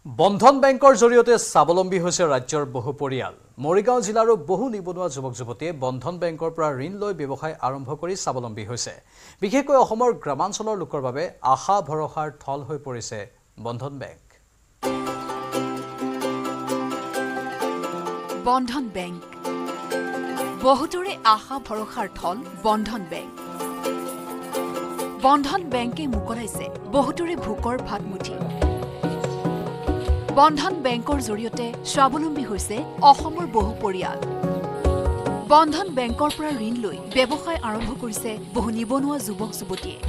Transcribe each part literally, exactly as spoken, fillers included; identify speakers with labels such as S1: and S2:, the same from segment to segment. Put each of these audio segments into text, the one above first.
S1: বন্ধন বেংকৰ জৰিয়তে স্বাৱলম্বী হৈছে ৰাজ্যৰ বহু পৰিয়াল। মৰিগাঁও জিলাৰো বহু নিবনুৱা যুৱক যুৱতীয়ে বন্ধন বেংকৰ পৰা ঋণ লৈ ব্যৱসায় আৰম্ভ কৰি স্বাৱলম্বী হৈছে। বিশেষকৈ অসমৰ গ্ৰামাঞ্চলৰ লোকৰ বাবে আশা ভৰসাৰ থল হৈ পৰিছে বন্ধন বেংক।
S2: বন্ধন বেংক বহুতৰে আশা ভৰসাৰ থল বন্ধন বেংক। বন্ধন বেংকে মুকলাইছে বহুতৰে ভোকৰ ভাতমুঠি। বন্ধন বেংকৰ জৰিয়তে স্বাৱলম্বী হৈছে অসমৰ বহু পৰিয়াল। বন্ধন বেংকৰ পৰা ঋণ লৈ ব্যৱসায় আৰম্ভ কৰিছে বহু নিবনুৱা যুৱক যুৱতীয়ে।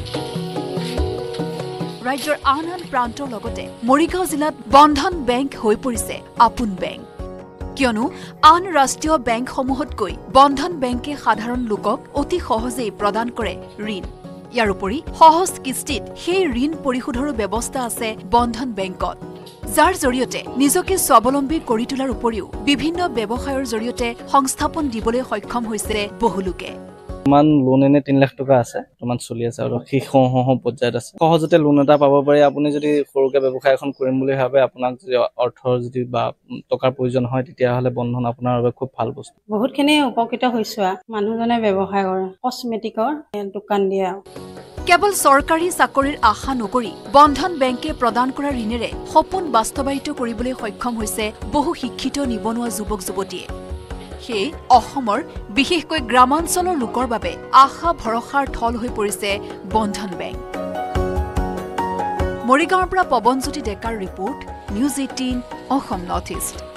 S2: ৰাজ্যৰ আন আন প্ৰান্তৰ লগতে মৰিগাঁও জিলাত বন্ধন বেংক হৈ পৰিছে আপোন বেংক। কিয়নো আন ৰাষ্ট্ৰীয় বেংকসমূহতকৈ বন্ধন বেংকে সাধাৰণ লোকক অতি সহজেই প্ৰদান কৰে ঋণ। ইয়াৰ উপৰি সহজ কিস্তিত সেই ঋণ পৰিশোধৰো ব্যৱস্থা আছে বন্ধন বেংকত, যাৰ জৰিয়তে নিজকে স্বাৱলম্বী কৰি তোলাৰ উপৰিও বিভিন্ন ব্যৱসায়ৰ জৰিয়তে সংস্থাপন দিবলৈ সক্ষম হৈছে বহু লোকে।
S3: মান লোন এনে তিন লাখ টকা আছে, বৰ্তমান চলি আছে আৰু শেষ হওঁ পৰ্যায়ত আছে। সহজতে লোন এটা পাব পাৰি। আপুনি যদি সৰুকে ব্যৱসায় এখন কৰিম বুলি ভাবে, আপোনাক যদি অৰ্থৰ যদি বা টকাৰ প্ৰয়োজন হয়, তেতিয়াহ'লে বন্ধন আপোনাৰ বাবে খুব ভাল বস্তু।
S4: বহুতখিনি উপকৃত হৈছো। মানুহজনে ব্যৱসায় কৰে, কচমেটিকৰ দোকান দিয়ে।
S2: কেৱল চৰকাৰী চাকৰিৰ আশা নকৰি বন্ধন বেংকে প্ৰদান কৰা ঋণেৰে সপোন বাস্তৱায়িত কৰিবলৈ সক্ষম হৈছে বহু শিক্ষিত নিবনুৱা যুৱক যুৱতীয়ে। সেয়ে অসমৰ বিশেষকৈ গ্ৰামাঞ্চলৰ লোকৰ বাবে আশা ভৰসাৰ থল হৈ পৰিছে বন্ধন বেংক। মৰিগাঁৱৰ পৰা পৱনজ্যোতি ডেকাৰ report, news eighteen Assam north east.